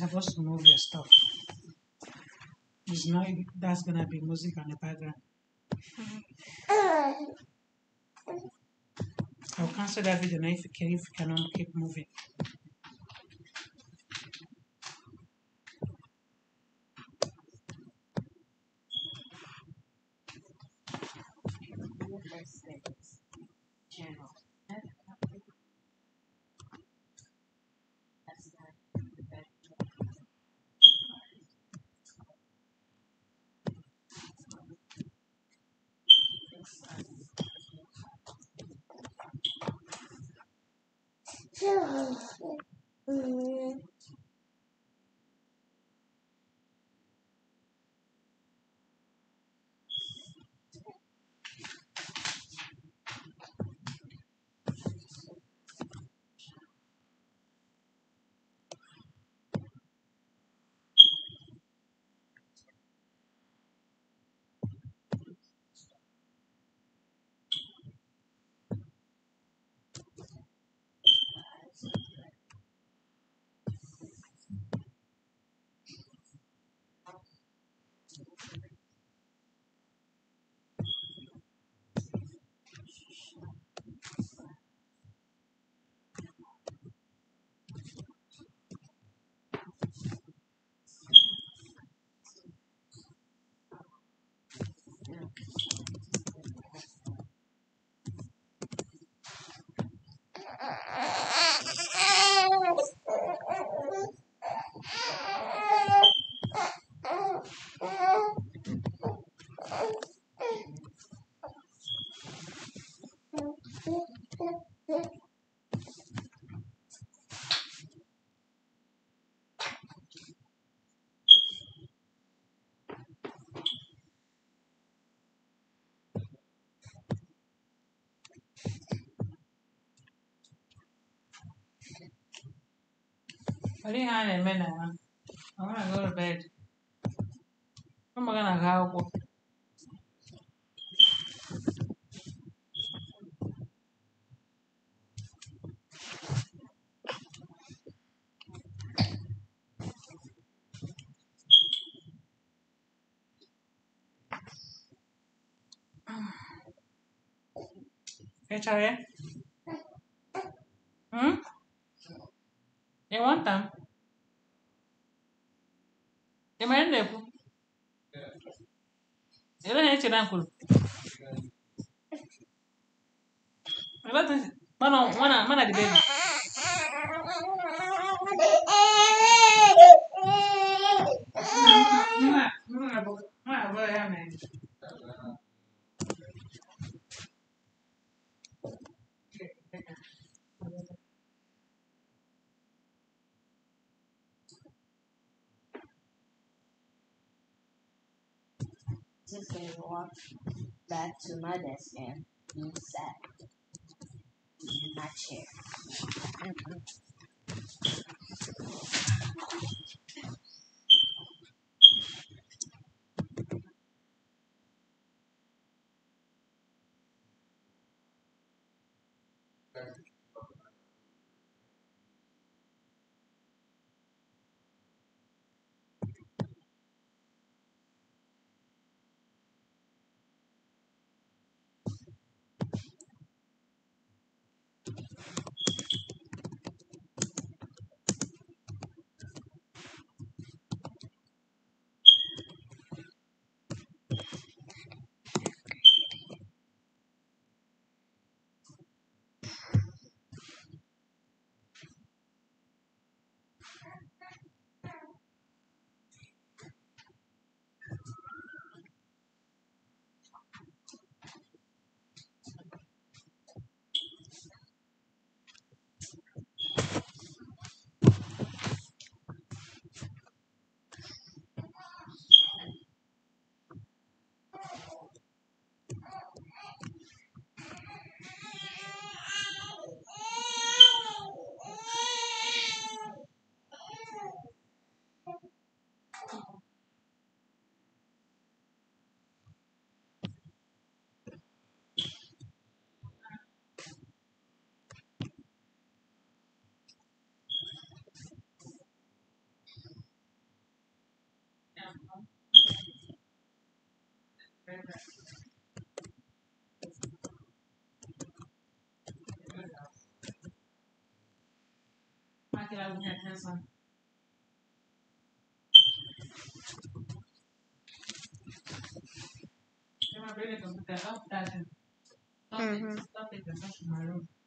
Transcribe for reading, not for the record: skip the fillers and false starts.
supposed to move your stuff. It's not. That's gonna be music on the background. I'll cancel that video now if you cannot keep moving. Channel. I didn't have a minute. I want to go to bed. I'm gonna go. Hey, Hmm? You want them? You mind them? You don't hate your uncle. You don't think? Mana the baby. Just gonna walk back to my desk and be sat in my chair. feel like we had some. I'm really going to put that up. That stuff in my room.